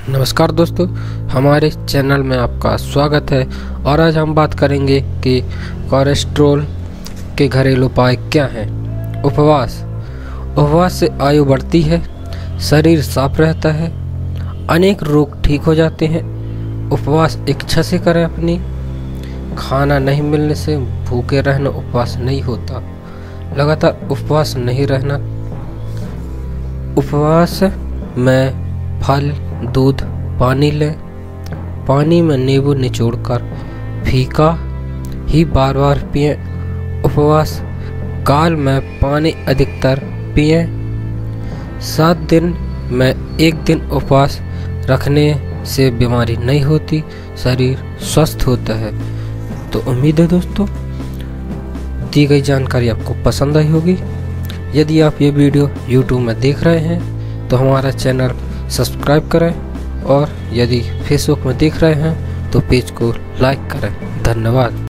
नमस्कार दोस्तों, हमारे चैनल में आपका स्वागत है। और आज हम बात करेंगे कि कोलेस्ट्रॉल के घरेलू उपाय क्या हैं। उपवास से आयु बढ़ती है, शरीर साफ रहता है, अनेक रोग ठीक हो जाते हैं। उपवास इच्छा से करें अपनी। खाना नहीं मिलने से भूखे रहना उपवास नहीं होता। लगातार उपवास नहीं रहना। उपवास में फल, दूध, पानी लें। पानी में नींबू निचोड़कर फीका ही बार बार पिएं। उपवास काल में पानी अधिकतर पिएं। 7 दिन में 1 दिन उपवास रखने से बीमारी नहीं होती, शरीर स्वस्थ होता है। तो उम्मीद है दोस्तों दी गई जानकारी आपको पसंद आई होगी। यदि आप ये वीडियो YouTube में देख रहे हैं तो हमारा चैनल सब्सक्राइब करें, और यदि फेसबुक में देख रहे हैं तो पेज को लाइक करें। धन्यवाद।